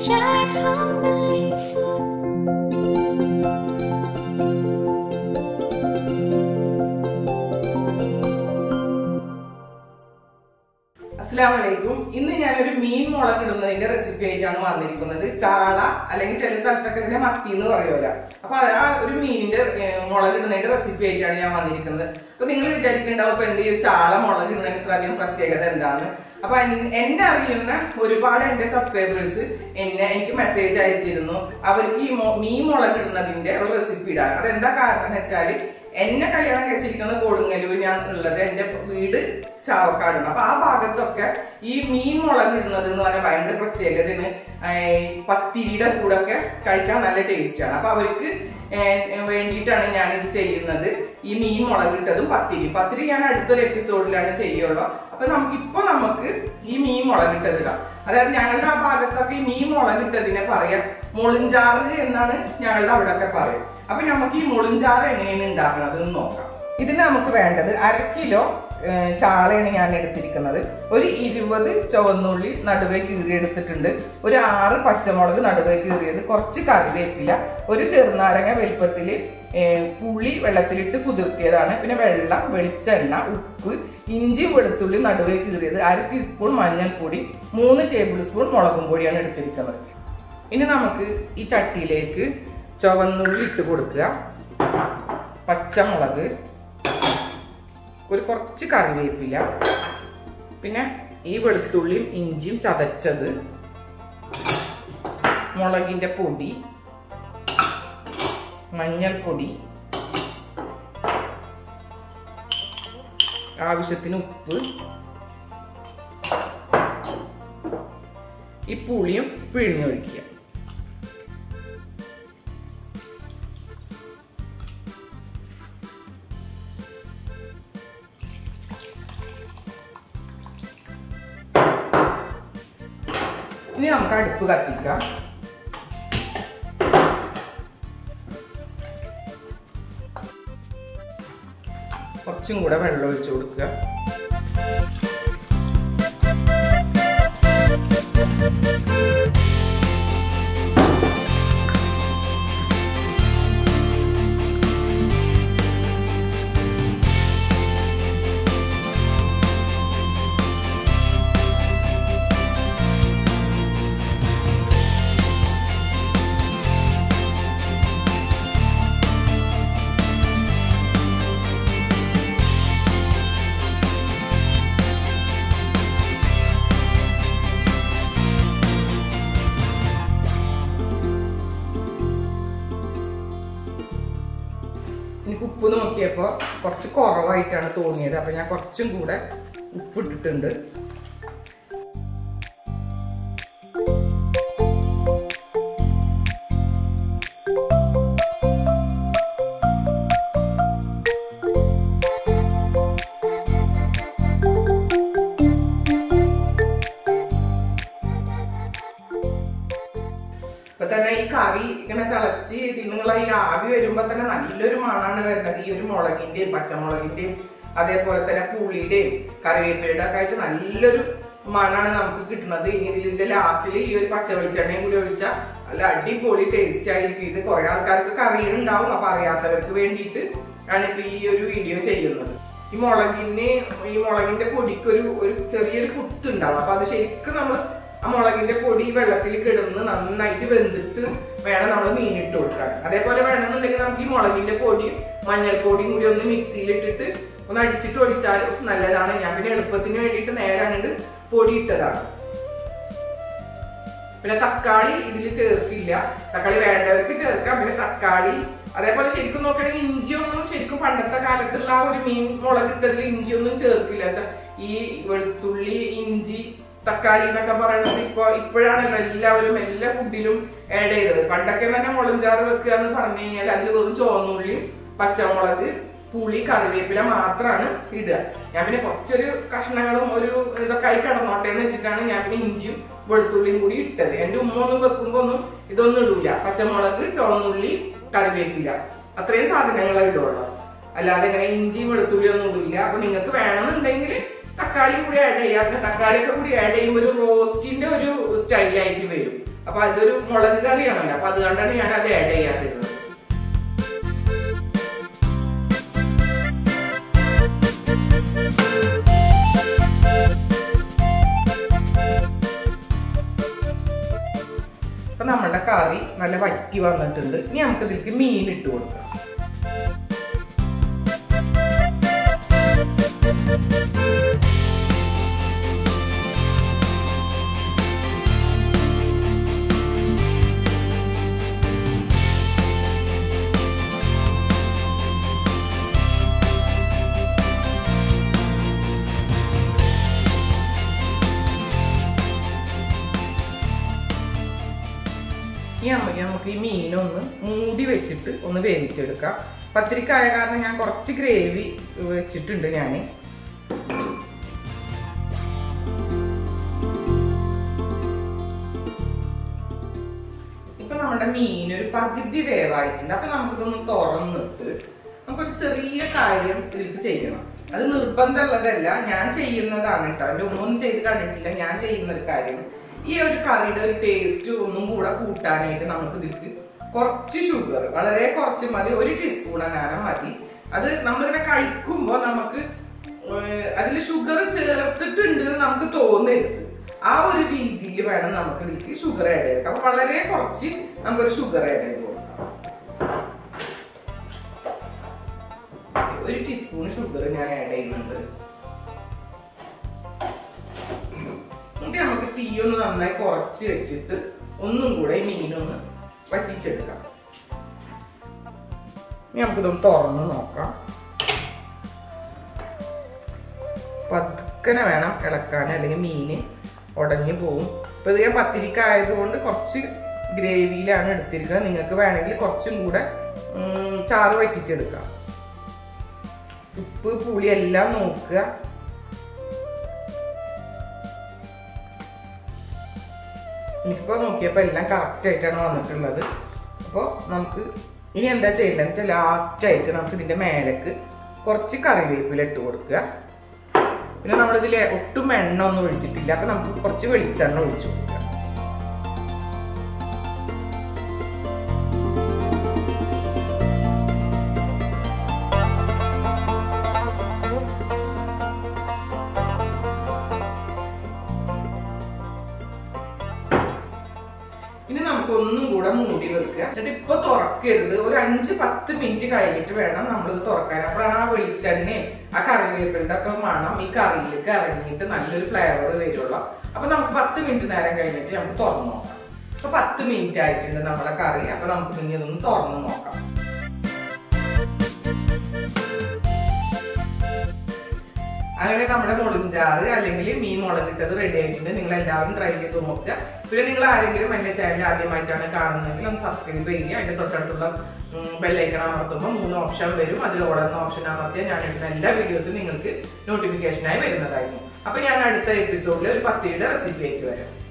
shine humbly for. Assalamualaikum. ഇന്ന് ഞാൻ ഒരു മീൻ മുളക് ഇടുന്നതിന്റെ റെസിപ്പി ആയിട്ടാണ് വന്നിരിക്കുന്നത്. ചാള അല്ലെങ്കിൽ ചില സ്ഥലത്തൊക്കെ ഇതിനെ മത്തി എന്ന് പറയുമല്ലോ. അപ്പൊ ആ ഒരു മീനിന്റെ മുളക് ഇടുന്നതിന്റെ റെസിപ്പി ആയിട്ടാണ് ഞാൻ വന്നിരിക്കുന്നത്. അപ്പൊ നിങ്ങൾ വിചാരിക്കുന്നുണ്ടാവും ഇപ്പൊ എന്ത് ചെയ്യും ചാള മുളക് ഇടുന്നതിന് ഇത്ര അധികം പ്രത്യേകത എന്താണ്? അപ്പൊ എന്നെ അറിയുന്ന ഒരുപാട് എന്റെ സബ്സ്ക്രൈബേഴ്സ് എനിക്ക് മെസ്സേജ് അയച്ചിരുന്നു അവർക്ക് ഈ മീൻ മുളക് ഇടുന്നതിന്റെ ഒരു റെസിപ്പി ഇടാണ്. അതെന്താ കാരണം എന്ന് വെച്ചാല് എന്നെ കല്യാണം കഴിച്ചിരിക്കുന്ന കൊടുങ്ങല്ലൂർ ഞാൻ ഉള്ളത് എന്റെ വീട് ചാവക്കാടാണ്. അപ്പൊ ആ ഭാഗത്തൊക്കെ ഈ മീൻ മുളക് ഇടുന്നത് എന്ന് പറഞ്ഞാൽ ഭയങ്കര പ്രത്യേകതയാണ്. പത്തിരിയുടെ കൂടെ ഒക്കെ കഴിക്കാൻ നല്ല ടേസ്റ്റ് ആണ്. അപ്പൊ അവർക്ക് വേണ്ടിയിട്ടാണ് ഞാൻ ഇത് ചെയ്യുന്നത്. ഈ മീൻ മുളക് ഇട്ടതും പത്തിരി ഞാൻ അടുത്തൊരു എപ്പിസോഡിലാണ് ചെയ്യുള്ളൂ. അപ്പൊ നമുക്ക് ഈ മീൻ മുളക് ഇട്ടതിടാം. അതായത് ഞങ്ങളുടെ ആ ഭാഗത്തൊക്കെ ഈ മീൻ മുളക് ഇട്ടതിനെ പറയാം മുളിഞ്ചാറ് എന്നാണ് ഞങ്ങളുടെ അവിടെ ഒക്കെ പറയും. അപ്പൊ നമുക്ക് ഈ മുളിഞ്ചാറ് എങ്ങനെയാണ് ഉണ്ടാക്കുന്നത് എന്ന് നോക്കാം. ഇതിന് നമുക്ക് വേണ്ടത് 1/2 കിലോ ചാളയാണ് ഞാൻ എടുത്തിരിക്കുന്നത്. ഒരു 20 ചുവന്നുള്ളി നടുവേ കീറി എടുത്തിട്ടുണ്ട്. ഒരു 6 പച്ചമുളക് നടുവേ കീറിയത്, കുറച്ച് കറിവേപ്പില, ഒരു ചെറുനാരങ്ങ വലുപ്പത്തിൽ പുളി വെള്ളത്തിലിട്ട് കുതിർത്തിയതാണ്, പിന്നെ വെള്ളം, വെളിച്ചെണ്ണ, ഉപ്പ്, ഇഞ്ചി വെളുത്തുള്ളി നടുവേ കീറിയത്, 1/2 ടീസ്പൂൺ മഞ്ഞൾപ്പൊടി, 3 ടേബിൾ സ്പൂൺ മുളകും പൊടിയാണ് എടുത്തിരിക്കുന്നത്. ഇനി നമുക്ക് ഈ ചട്ടിയിലേക്ക് ചുവന്നുള്ളി ഇട്ട് കൊടുക്കുക, പച്ചമുളക്, കുറച്ച് കറിവേപ്പില, പിന്നെ ഈ വെളുത്തുള്ളിയും ഇഞ്ചിയും ചതച്ചത്, മുളകിന്റെ പൊടി, മഞ്ഞൾപ്പൊടി, ആവശ്യത്തിന് ഉപ്പ്, ഈ പുളിയും പിഴിഞ്ഞൊഴിക്കുക. ഇനി നമുക്ക് അടുപ്പ് കത്തിക്കാം. കുറച്ചും കൂടെ വെള്ളം ഒഴിച്ചു കൊടുക്കുക. എനിക്ക് ഉപ്പ് നോക്കിയപ്പോൾ കുറച്ച് കുറവായിട്ടാണ് തോന്നിയത്. അപ്പൊ ഞാൻ കുറച്ചും കൂടെ ഉപ്പിട്ടിട്ടുണ്ട്. ഇപ്പൊ തന്നെ ഈ കറി ഇങ്ങനെ തിളച്ച് നിങ്ങളെ ഈ ആവി വരുമ്പോ തന്നെ നല്ലൊരു മണാണ് വരുന്നത്. ഈ ഒരു മുളകിന്റെയും പച്ചമുളകിന്റെയും അതേപോലെ തന്നെ പുളിയുടെയും കറിവേപ്പിലയുടെ ഒക്കെ ആയിട്ട് നല്ലൊരു മണാണ് നമുക്ക് കിട്ടുന്നത്. ഇനി ഇതിന്റെ ലാസ്റ്റിൽ ഈ ഒരു പച്ച വെളിച്ചെണ്ണയും കൂടി ഒഴിച്ചാൽ നല്ല അടിപൊളി ടേസ്റ്റ് ആയിരിക്കും. ഇത് കുറെ ആൾക്കാർക്ക് അറിയുന്നുണ്ടാവും. അപ്പൊ അറിയാത്തവർക്ക് വേണ്ടിയിട്ട് ആണ് ഇപ്പൊ ഈ ഒരു വീഡിയോ ചെയ്യുന്നത്. ഈ മുളകിന്റെ പൊടിക്ക് ഒരു ചെറിയൊരു കുത്തുണ്ടാവും. അപ്പൊ അത് ശരിക്കും നമ്മൾ ആ മുളകിന്റെ പൊടി വെള്ളത്തിൽ കിടന്ന് നന്നായിട്ട് വെന്തിട്ട് വേണം നമ്മൾ മീനിട്ട് കൊടുക്കാൻ. അതേപോലെ വേണമെന്നുണ്ടെങ്കിൽ നമുക്ക് ഈ മുളകിന്റെ പൊടിയും മഞ്ഞൾപ്പൊടിയും കൂടി ഒന്ന് മിക്സിയിലിട്ടിട്ട് ഒന്ന് അടിച്ചിട്ട് ഒഴിച്ചാലും നല്ലതാണ്. ഞാൻ പിന്നെ എളുപ്പത്തിന് വേണ്ടിയിട്ട് നേരാണ്ട് പൊടി ഇട്ടതാണ്. പിന്നെ തക്കാളി ഇതിൽ ചേർക്കില്ല. തക്കാളി വേണ്ടവർക്ക് ചേർക്കാം. പിന്നെ തക്കാളി അതേപോലെ ശരിക്കും നോക്കുകയാണെങ്കിൽ ഇഞ്ചിയൊന്നും ശരിക്കും പണ്ടത്തെ കാലത്തുള്ള ആ ഒരു മീൻ മുളക് ഇട്ടതിൽ ഇഞ്ചിയൊന്നും ചേർക്കില്ല. ഈ വെളുത്തുള്ളി, ഇഞ്ചി, തക്കാളി എന്നൊക്കെ പറയുന്നത് ഇപ്പോഴാണല്ലോ എല്ലാവരും എല്ലാ ഫുഡിലും ആഡ് ചെയ്തത്. പണ്ടൊക്കെ തന്നെ മുളഞ്ചാറ് വെക്കുക എന്ന് പറഞ്ഞു കഴിഞ്ഞാൽ അതിൽ വെറും ചുവന്നുള്ളിയും പച്ചമുളക്, പുളി, കറിവേപ്പില മാത്രമാണ് ഇടുക. ഞാൻ പിന്നെ കുറച്ചൊരു കഷ്ണങ്ങളും ഒരു ഇതൊക്കെ ആയി കിടന്നോട്ടെ എന്ന് വെച്ചിട്ടാണ് ഞാൻ പിന്നെ ഇഞ്ചിയും വെളുത്തുള്ളിയും കൂടി ഇട്ടത്. എന്റെ ഉമ്മ ഒന്നും വെക്കുമ്പോ ഇതൊന്നും ഇടൂല. പച്ചമുളക്, ചുവന്നുള്ളി, കറിവേപ്പില അത്രയും സാധനങ്ങളെ ഇടുള്ളൂ. അല്ലാതെ ഇങ്ങനെ ഇഞ്ചി വെളുത്തുള്ളി ഒന്നും ഇടില്ല. അപ്പൊ നിങ്ങൾക്ക് വേണമെന്നുണ്ടെങ്കിൽ തക്കാളി കൂടി ആഡ് ചെയ്യാം. തക്കാളിയൊക്കെ കൂടി ആഡ് ചെയ്യുമ്പോൾ ഒരു റോസ്റ്റിന്റെ ഒരു സ്റ്റൈലായിട്ട് വരും. അപ്പൊ അതൊരു മുളക് കറിയാണല്ലോ, അപ്പൊ അതുകൊണ്ടാണ് ഞാൻ അത് ആഡ് ചെയ്യാതിരുന്നത്. അപ്പൊ നമ്മുടെ കറി നല്ല വറ്റി വന്നിട്ടുണ്ട്. ഇനി നമുക്ക് ഇതിലേക്ക് മീൻ ഇട്ട് കൊടുക്കാം. നമുക്ക് ഈ മീനൊന്ന് മൂടി വെച്ചിട്ട് ഒന്ന് വേവിച്ചെടുക്കാം. പത്തിരിക്കായ കാരണം ഞാൻ കുറച്ച് ഗ്രേവി വെച്ചിട്ടുണ്ട്. ഞാൻ ഇപ്പൊ നമ്മുടെ മീൻ ഒരു പകുതി വേവായിട്ടുണ്ട്. അപ്പൊ നമുക്കിതൊന്ന് തുറന്നിട്ട് നമുക്കൊരു ചെറിയ കാര്യം ഇതിലേക്ക് ചെയ്യണം. അത് നിർബന്ധമുള്ളതല്ല, ഞാൻ ചെയ്യുന്നതാണ് കേട്ടോ. എന്റെ ഒന്നും ചെയ്ത് കണ്ടിട്ടില്ല. ഞാൻ ചെയ്യുന്ന ഒരു കാര്യം, ഈ ഒരു കറിയുടെ ഒരു ടേസ്റ്റ് ഒന്നും കൂടെ കൂട്ടാനായിട്ട് നമുക്ക് ഇതിലേക്ക് കുറച്ച് ഷുഗർ, വളരെ കുറച്ച് മതി, 1 ടീസ്പൂൺ അങ്ങനെ മതി. അത് നമ്മളിങ്ങനെ കഴിക്കുമ്പോൾ നമുക്ക് അതിൽ ഷുഗർ ചേർത്തിട്ടുണ്ട് നമുക്ക് തോന്നരുത്. ആ ഒരു രീതിയിൽ വേണം നമുക്ക് ഇതിലേക്ക് ഷുഗർ ആഡ് ചെയ്ത്. അപ്പൊ വളരെ കുറച്ച് നമുക്കൊരു ഷുഗർ ആഡ് ചെയ്ത് കൊടുക്കാം. 1 ടീസ്പൂൺ ഷുഗർ ഞാൻ ആഡ് ചെയ്യുന്നുണ്ട്. നമുക്ക് തീയൊന്ന് നന്നായി കുറച്ച് വെച്ചിട്ട് ഒന്നും കൂടെ ഈ മീനൊന്ന് വറ്റിച്ചെടുക്കാം. ഇനി നമുക്കിതൊന്ന് തുറന്ന് നോക്കാം. പതുക്കനെ വേണം ഇളക്കാൻ, അല്ലെങ്കിൽ മീന് ഉടഞ്ഞു പോവും. ഇപ്പൊ ഇത് ഞാൻ പത്തിരിക്കായതുകൊണ്ട് കുറച്ച് ഗ്രേവിയിലാണ് എടുത്തിരിക്കുന്നത്. നിങ്ങൾക്ക് വേണമെങ്കിൽ കുറച്ചും കൂടെ ചാറ് വറ്റിച്ചെടുക്കാം. ഉപ്പ് പുളി എല്ലാം നോക്കുക. എനിക്കിപ്പോ നോക്കിയപ്പോ എല്ലാം കറക്റ്റ് ആയിട്ടാണ് വന്നിട്ടുള്ളത്. അപ്പോൾ നമുക്ക് ഇനി എന്താ ചെയ്യേണ്ടതെന്ന് വെച്ചാൽ ലാസ്റ്റ് ആയിട്ട് നമുക്ക് ഇതിന്റെ മേലേക്ക് കുറച്ച് കറിവേപ്പില ഇട്ട് കൊടുക്കുക. പിന്നെ നമ്മളിതിൽ ഒട്ടും എണ്ണ ഒന്നും ഒഴിച്ചിട്ടില്ല. അപ്പൊ നമുക്ക് കുറച്ച് വെളിച്ചെണ്ണ ഒഴിച്ചു കൊടുക്കുക. ഇനി നമുക്ക് ഒന്നും കൂടെ മൂടി വെക്കുക. എന്നിട്ട് ഇപ്പൊ തുറക്കരുത്. ഒരു 5-10 മിനിറ്റ് കഴിഞ്ഞിട്ട് വേണം നമ്മളിത് തുറക്കാൻ. അപ്പോഴാണ് ആ വെളിച്ചെണ്ണയും ആ കറിവേപ്പിലിന്റെ ഒക്കെ മണം ഈ കറിയിലേക്ക് ഇറങ്ങിയിട്ട് നല്ലൊരു ഫ്ലേവർ വരുള്ളൂ. അപ്പൊ നമുക്ക് 10 മിനിറ്റ് നേരം കഴിഞ്ഞിട്ട് നമുക്ക് തുറന്നു നോക്കാം. അപ്പൊ 10 മിനിറ്റ് ആയിട്ടുണ്ട് നമ്മുടെ കറി. അപ്പൊ നമുക്ക് ഇനി ഇതൊന്ന് തുറന്നു നോക്കാം. അങ്ങനെ നമ്മുടെ മുളകുംചാറ് അല്ലെങ്കിൽ മീൻ മുളകിട്ടത് റെഡി ആയിട്ടുണ്ട്. നിങ്ങൾ എല്ലാവരും ട്രൈ ചെയ്ത് നോക്കുക. പിന്നെ നിങ്ങൾ ആരെങ്കിലും എന്റെ ചാനൽ ആദ്യമായിട്ടാണ് കാണുന്നതെങ്കിൽ ഒന്ന് സബ്സ്ക്രൈബ് ചെയ്യുക. അതിന്റെ തൊട്ടടുത്തുള്ള ബെല്ലൈക്കൺ അമർത്തുമ്പോൾ 3 ഓപ്ഷൻ വരും. അതിൽ ഓടുന്ന ഓപ്ഷൻ അമർത്തിയാൽ ഞാൻ ഇടുന്ന എല്ലാ വീഡിയോസും നിങ്ങൾക്ക് നോട്ടിഫിക്കേഷനായി വരുന്നതായിരുന്നു. അപ്പൊ ഞാൻ അടുത്ത എപ്പിസോഡിൽ ഒരു പത്തിരിയുടെ റെസിപ്പി ആയിട്ട് വരാം.